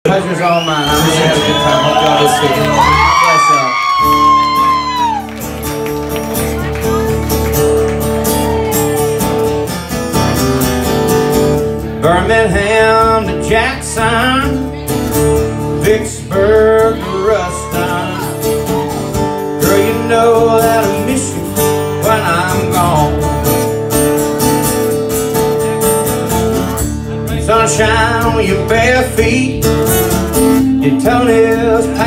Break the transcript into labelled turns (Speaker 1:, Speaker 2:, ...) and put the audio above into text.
Speaker 1: Pleasure's all mine. I'm just having a good time. Hope y'all is too. Bless y'all. Birmingham to Jackson, Vicksburg to Ruston. Girl, you know that I miss you when I'm gone. Sunshine on your bare feet, your toenails